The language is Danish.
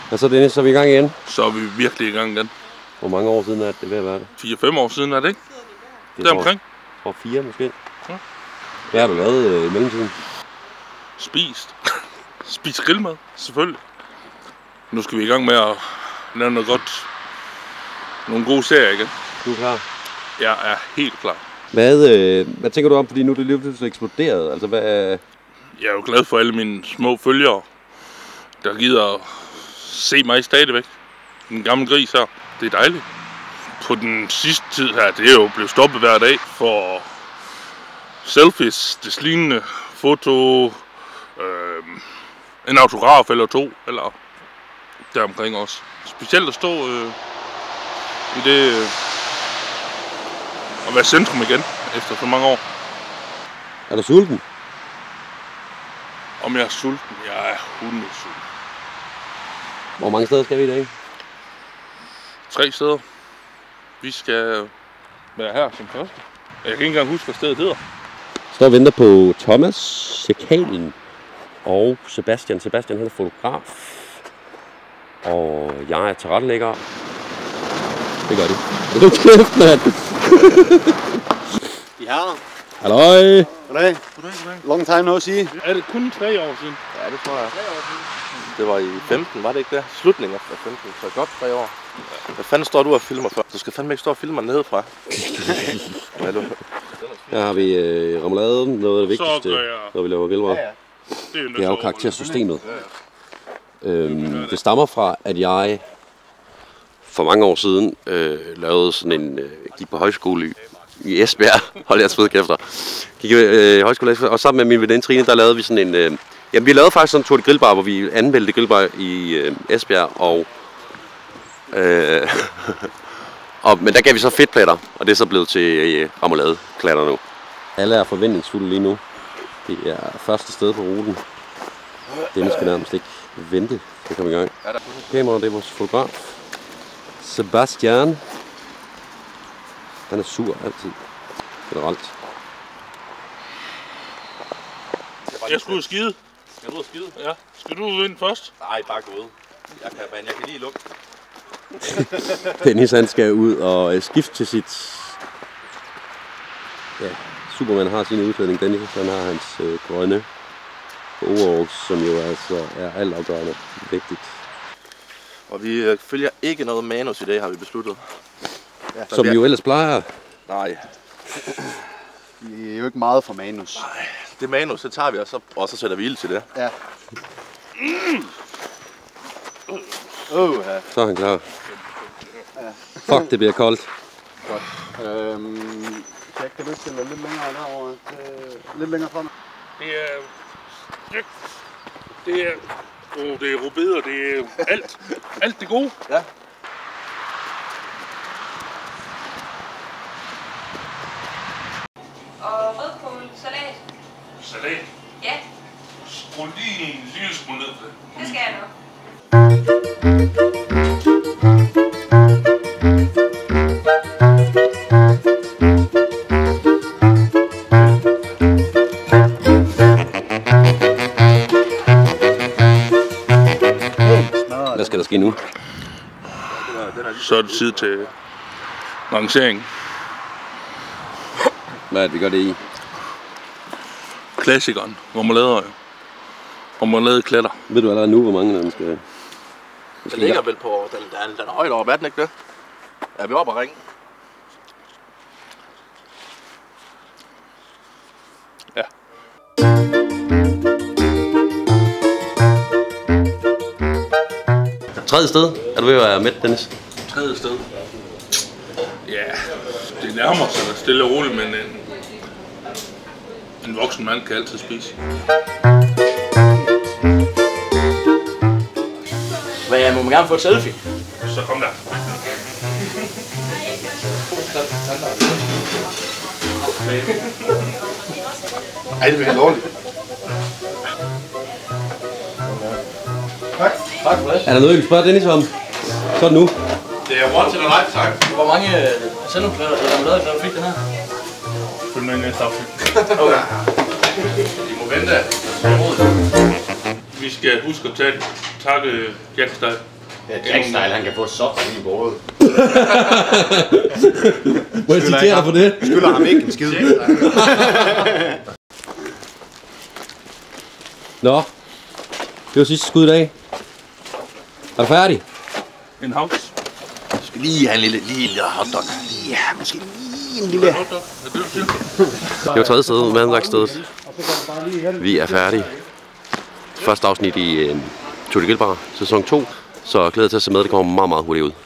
Og så Dennis, så er vi i gang igen. Så er vi virkelig i gang igen. Hvor mange år siden er det ved at være det? 4-5 år siden er det ikke? Det er omkring. Og 4 måske. Ja. Hvad har du lavet i mellemtiden? Spist. Spist grillmad, selvfølgelig. Nu skal vi i gang med at lave noget godt. Nogle gode serier igen. Du er klar? Jeg er helt klar. Hvad tænker du om, fordi nu er det lige pludselig eksploderet? Altså, hvad... Jeg er jo glad for alle mine små følgere, der gider se mig stadigvæk. Den gamle gris her. Det er dejligt. På den sidste tid her, det er jo blevet stoppet hver dag for selfies, det lignende, foto, en autograf eller to, eller deromkring også. Specielt at stå i det at være centrum igen efter så mange år. Er du sulten? Om jeg er sulten? Jeg er hundesulten. Hvor mange steder skal vi i dag? 3 steder. Vi skal være her som første. Jeg kan ikke engang huske, hvad stedet hedder. Står og venter på Thomas, Sekalen og Sebastian. Sebastian han er fotograf. Og jeg er tilrettelægger. Det gør de. Det er kæft, mand! Ja. Halløj! Goddag. Long time no see. Er det kun 3 år siden? Ja, det tror jeg. Det var i 15, var det ikke det? Slutningen af 15, så godt 3 år. Hvad fanden står du og filmer for? Du skal fandme ikke stå og filme nedefra. Her har vi remouladen, noget af det vigtigste, når vi laver grillmad. Det er jo karaktersystemet. Det stammer fra, at jeg for mange år siden lavede sådan en, gik på højskole i Esbjerg, hold jeres fede kæfter. Gik højskole, og sammen med min veninde Trine, der lavede vi sådan en, vi lavede faktisk sådan en Tour de Grillbar, hvor vi anmeldte grillbar i Esbjerg, men der gav vi så fedtplatter, og det er så blevet til remouladeplatter nu. Alle er forventningsfulde lige nu. Det er første sted på ruten. Dennis skal nærmest ikke vente. Det kommer i gang. Kameraet, det er vores fotograf. Sebastian. Han er sur altid. Generelt. Jeg skulle skide. Skal du ud og skide? Ja. Skal du ind først? Nej, bare gå ud. Jeg kan lige lukke. Dennis han skal ud og skifte til sit... Ja, Superman har sin udklædning. Dennis han har hans grønne overalls, som jo altså er altafgørende vigtigt. Og vi følger ikke noget manus i dag, har vi besluttet. Ja, som vi jo ellers plejer. Nej. Vi er jo ikke meget for manus. Nej, det manus, det tager vi, og så sætter vi ild til det. Ja. Ja. Så er han klar. Ja. Fuck, det bliver koldt. Godt. Jeg kan lyst til at være lidt længere derovre. Lidt længere frem. Det er rubeder, det er alt det gode. Ja. Og rødkål, salat. Salat. Ja, Skru lige en lille smule ned på det. det skal jeg nok. Hvad skal der ske nu? Så er det tid til lancering. Hvad er det, vi gør det i? Klassikeren, remouladeklatter. Ved du allerede nu, hvor mange der skal... Den ligger vel på, den er højt over, er den ikke det? Er vi oppe at ringe? Ja. Tredje sted. Er du ved at være med, Dennis? 3. sted. Ja, det nærmer sig da stille og roligt, men en voksen mand kan altid spise. Hvad, må man gerne få et selfie? Så kom der. Ej, det bliver dårligt. Tak for det. Er der noget, I vil spørge Dennis om? Så er det nu. Det er one to the right, tak. Hvor mange sendumplader eller remouladeklatter fik den her? Følg med i næste afsnit. Okay. I må vente. Vi skal huske at takke Jack Style. Jack Style, han kan få så i både. Må jeg citere dig på det? Skylder ham ikke en skid. Nå, det var sidste skud i dag. Er du færdig? En house. Jeg skal lige have en lille hotdog. Ja, måske lige en lille... Det var tredje sted, Mandagsstedet. Vi er færdige. Første afsnit i Tour de Gilbar, sæson 2. Så glæder jeg til at se med, det kommer meget, meget hurtigt ud.